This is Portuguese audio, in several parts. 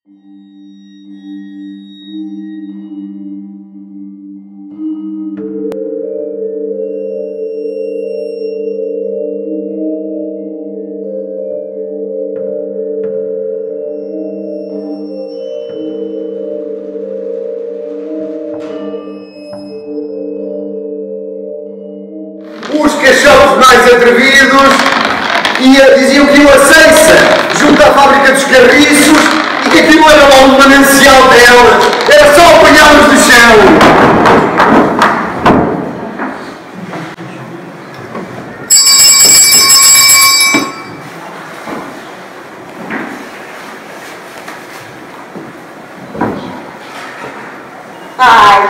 Os cachorros mais atrevidos diziam que iam a Ceiça, junto à fábrica dos carriços, e que aquilo era lá um manancial delas. Era só apanhá-los do chão. Ai,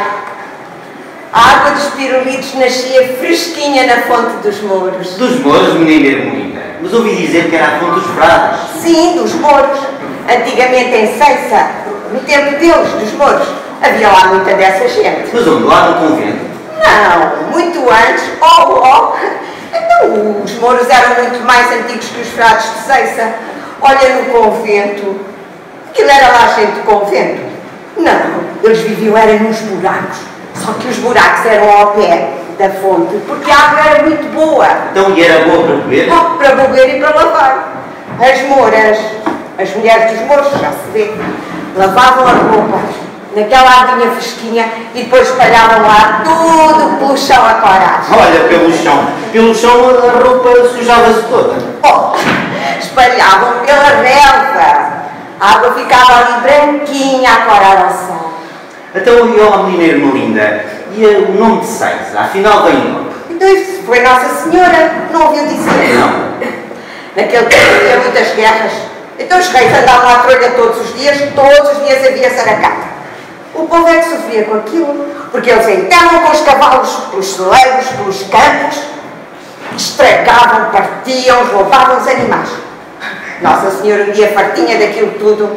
a água dos pirulitos nascia fresquinha na fonte dos Mouros. Dos Mouros, menina Ermelina? Mas ouvi dizer que era a fonte dos frades. Sim, dos Mouros. Antigamente em Ceiça, no tempo deles, dos Mouros, havia lá muita dessa gente. Mas onde? Lá no convento? Não, muito antes. Então, os Mouros eram muito mais antigos que os frades de Ceiça. Olha no convento. Aquilo era lá gente de convento. Não, eles viviam era nos buracos. Só que os buracos eram ao pé da fonte, porque a água era muito boa. Então, e era boa para beber? Para beber e para lavar. As mouras, as mulheres dos mouros, já se vê, lavavam as roupas naquela aguinha fresquinha e depois espalhavam lá tudo pelo chão a corar. Olha, pelo chão a roupa sujava-se toda. Espalhavam pela relva. A água ficava ali branquinha a corar ao sol. Então, e ó, menina Ermelinda, e o nome de Ceiça, afinal vem onde? Então isso foi Nossa Senhora, não ouviu dizer? Não. Naquele tempo havia muitas guerras. Então os reis andavam à trolha todos os dias havia saracata. O povo é que sofria com aquilo, porque eles entravam com os cavalos pelos celeiros, pelos campos, estragavam, partiam, roubavam os animais. Nossa Senhora, um dia fartinha daquilo tudo,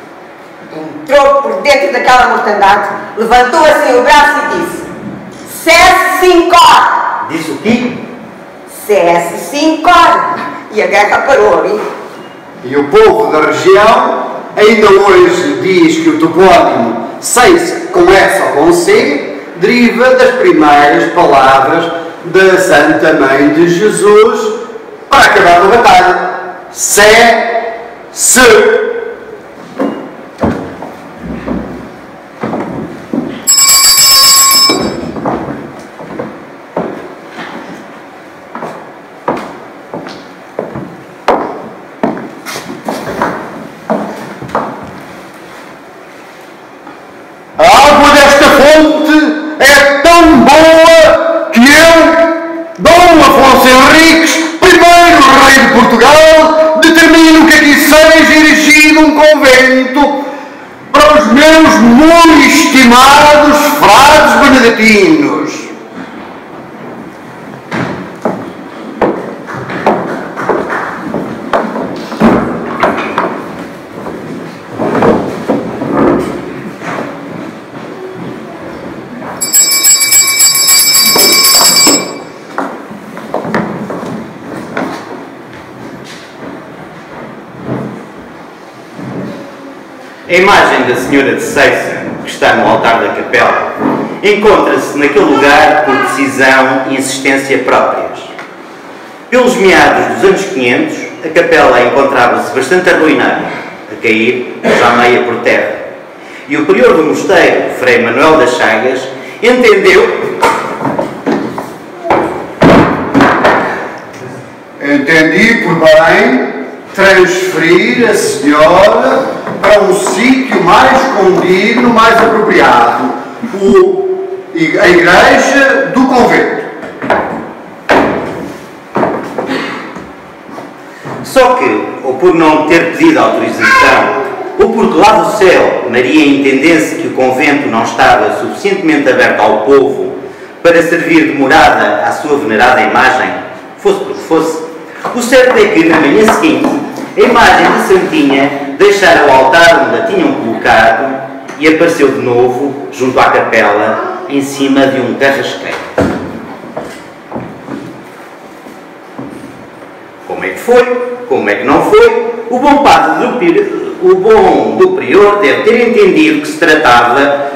entrou por dentro daquela mortandade, levantou assim o braço e disse: cesse Sincor! Disse o quê? Cesse Sincor! E a guerra parou ali. E o povo da região ainda hoje diz que o topónimo Ceiça, com S ou com C, deriva das primeiras palavras da Santa Mãe de Jesus para acabar com a batalha. Se. A água desta fonte é tão boa que eu, Dom Afonso Henriques, primeiro rei de Portugal, determino que aqui seja erigido um convento para os meus muito estimados frades beneditinos. A imagem da Senhora de Ceiça, que está no altar da capela, encontra-se naquele lugar por decisão e insistência próprias. Pelos meados dos anos 500, a capela encontrava-se bastante arruinada, a cair, já meia por terra. E o prior do mosteiro, Frei Manuel das Chagas, entendeu... Entendi por bem transferir a senhora para um sítio mais condigno, mais apropriado, a igreja do convento. Só que, ou por não ter pedido autorização, ou porque lá do céu Maria entendesse que o convento não estava suficientemente aberto ao povo para servir de morada à sua venerada imagem, fosse porque fosse, o certo é que, na manhã seguinte, a imagem de Santinha deixara o altar onde a tinham colocado e apareceu de novo, junto à capela, em cima de um carrasqueiro. Como é que foi? Como é que não foi? O bom padre o bom do prior deve ter entendido que se tratava...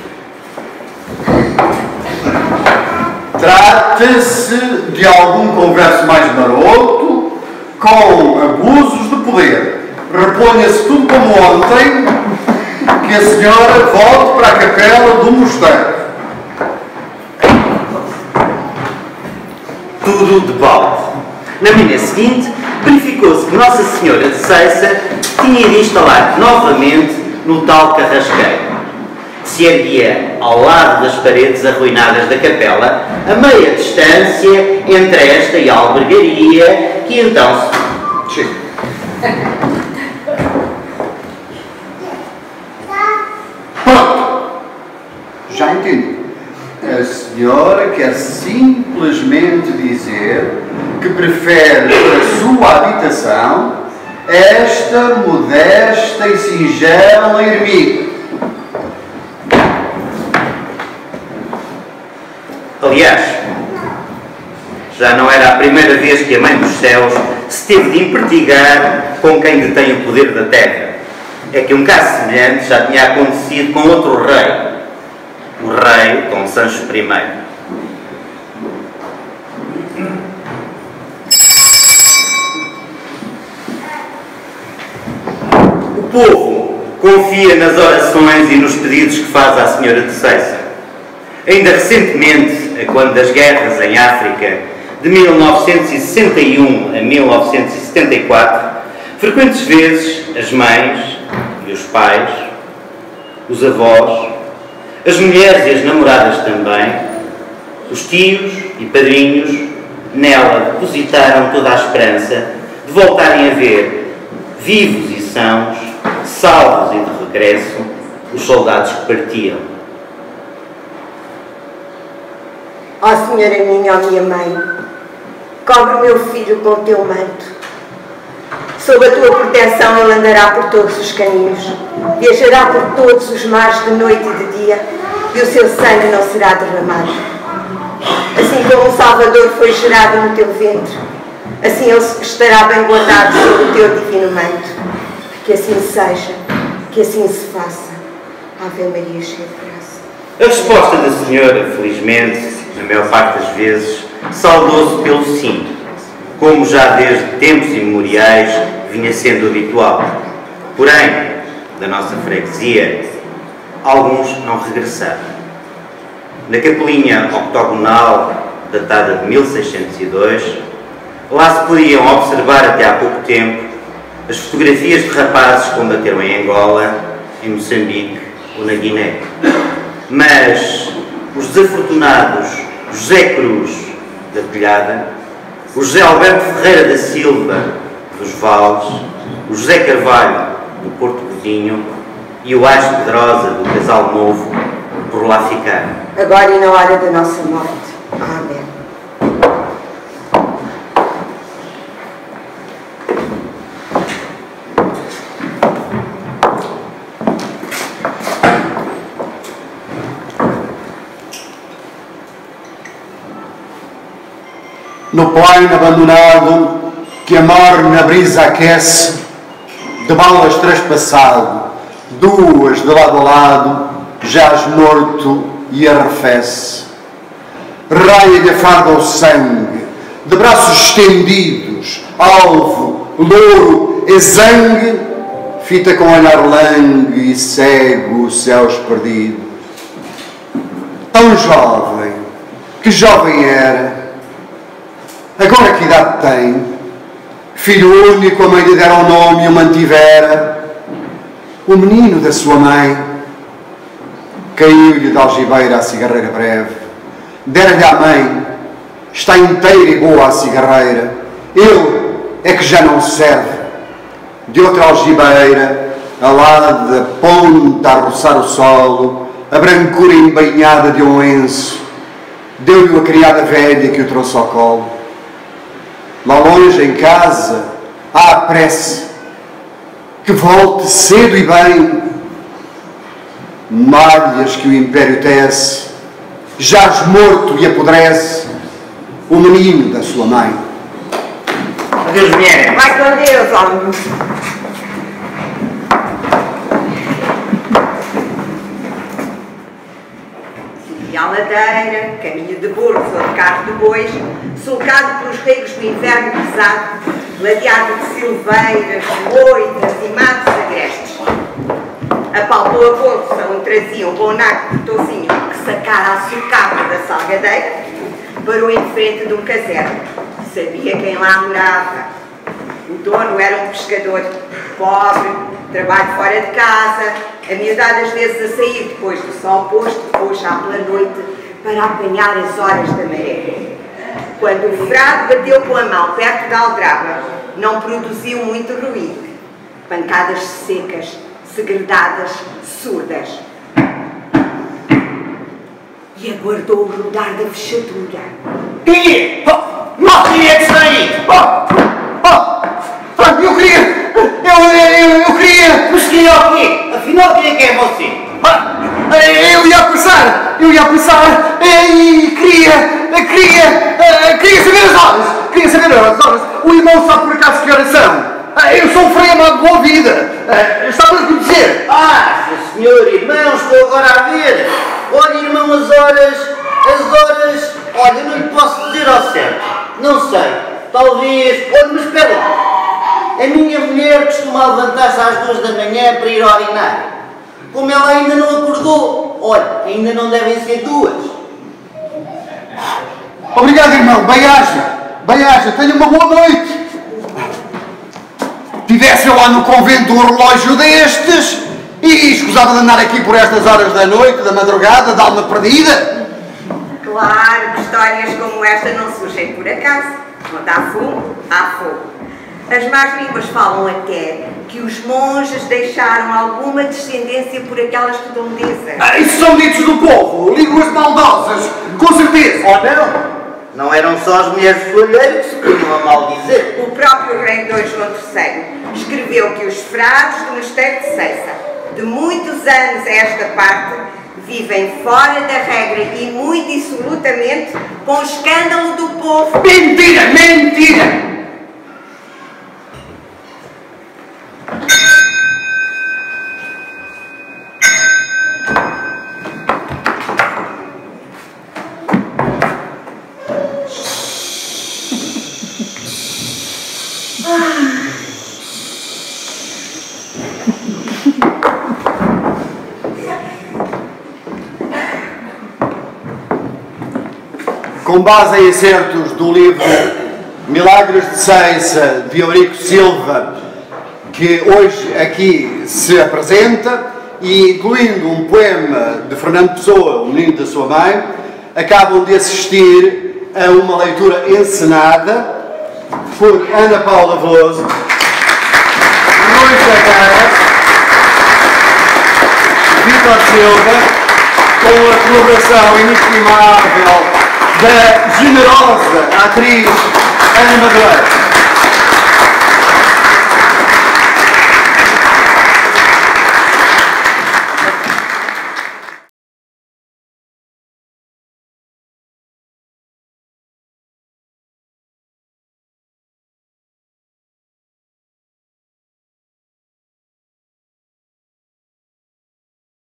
Trata-se de algum converso mais maroto, com abusos de poder. Reponha-se tudo como ontem, que a senhora volte para a capela do mosteiro. Tudo de balde. Na manhã seguinte, verificou-se que Nossa Senhora de Ceiça tinha de instalar novamente no tal carrasqueiro, que se erguia ao lado das paredes arruinadas da capela, a meia distância entre esta e a albergaria, que então se... Chega. Pronto. Já entendi. A senhora quer simplesmente dizer que prefere para sua habitação esta modesta e singela ermida. Aliás, já não era a primeira vez que a Mãe dos Céus se teve de impertigar com quem detém o poder da terra. É que um caso semelhante já tinha acontecido com outro rei, o rei Dom Sancho I. O povo confia nas orações e nos pedidos que faz à Senhora de Ceiça. Ainda recentemente, quando das guerras em África, de 1961 a 1974, frequentes vezes as mães e os pais, os avós, as mulheres e as namoradas também, os tios e padrinhos, nela depositaram toda a esperança de voltarem a ver, vivos e sãos, salvos e de regresso, os soldados que partiam. Ó Senhora minha, ó minha mãe, cobre o meu filho com o teu manto. Sob a tua proteção ele andará por todos os caminhos, viajará por todos os mares de noite e de dia, e o seu sangue não será derramado. Assim como o Salvador foi gerado no teu ventre, assim ele estará bem guardado sob o teu divino manto. Que assim seja, que assim se faça. Ave Maria, cheia de graça. A resposta da senhora, felizmente, na maior parte das vezes, saudou-se pelo sim, como já desde tempos imemoriais vinha sendo habitual. Porém, da nossa freguesia, alguns não regressaram. Na capelinha octogonal, datada de 1602, lá se podiam observar até há pouco tempo as fotografias de rapazes que combateram em Angola, em Moçambique ou na Guiné. Mas os desafortunados José Cruz, da Telhada, o José Alberto Ferreira da Silva, dos Vales, o José Carvalho, do Porto Godinho, e o Ás Pedrosa, do Casal Novo, por lá ficaram. Agora e na hora da nossa morte. Amém. No plaino abandonado, que a morna brisa aquece, de balas traspassado, duas de lado a lado, jaz morto e arrefece. Raia-lhe a farda o sangue, de braços estendidos, alvo, louro, exangue, fita com olhar langue e cego os céus perdidos. Tão jovem, que jovem era, agora que idade tem, filho único, a mãe lhe dera o nome e o mantivera, o menino da sua mãe, caiu-lhe de algibeira a cigarreira breve, dera-lhe à mãe, está inteira e boa a cigarreira, ele é que já não serve, de outra algibeira, alada, ponta a roçar o solo, a brancura embainhada de um lenço, deu-lhe a criada velha que o trouxe ao colo. Lá longe, em casa, há a prece, que volte cedo e bem. Malhas que o império tece, jaz morto e apodrece o menino da sua mãe. Adeus, mulher. Vai com Deus, homem. caminho à ladeira, caminho de burros ou de carro de bois, sulcado pelos regos do inverno pesado, ladeado de silveiras, moitas e matos agrestes. Apalpou a bolsa onde trazia um bom naco de toucinho que sacara a socapa da salgadeira, parou em frente de um caserno. Sabia quem lá morava. O dono era um pescador pobre, trabalho fora de casa, amiudado às vezes a sair depois do sol posto ou já pela noite para apanhar as horas da maré. Quando o frade bateu com a mão perto da aldraba, não produziu muito ruído. Pancadas secas, segredadas, surdas. E aguardou o rodar da fechadura. Quem é? Mal quem é que está aí? Eu queria... Mas quem é o quê? Afinal, quem é que é você? Eu ia passar e queria saber as horas. Queria saber as horas. O irmão sabe por acaso que horas são. Eu sou um frei amado de boa vida. Está para conhecer. Senhor irmão, estou agora a ver. Olha, irmão, as horas... Olha, não lhe posso dizer ao certo. Não sei. Talvez... Olha, mas espera lá. A minha mulher costuma levantar-se às 2 da manhã para ir orinar. Como ela ainda não acordou, olha, ainda não devem ser 2. Obrigado, irmão. Bem-aja. Tenha uma boa noite. Tivesse eu lá no convento um relógio destes e escusava de andar aqui por estas horas da noite, da madrugada, de alma perdida. Claro que histórias como esta não surgem por acaso. Onde há fumo, há fogo. As más línguas falam até que os monges deixaram alguma descendência por aquelas redondezas. Isso são ditos do povo, línguas maldosas, com certeza. Ou não? Não eram só as mulheres de soalheiro que se punham a maldizer. O próprio rei Dom João III escreveu que os frades do mosteiro de Ceiça, de muitos anos a esta parte, vivem fora da regra e muito dissolutamente com o escândalo do povo. Mentira! Com base em excertos do livro Milagres de Ceiça, de Eurico Silva, que hoje aqui se apresenta, e incluindo um poema de Fernando Pessoa, O Menino da Sua Mãe, acabam de assistir a uma leitura encenada por Ana Paula Veloso, Rui Sacaras, Vítor Silva, com a colaboração inestimável da generosa atriz Ana Madureira.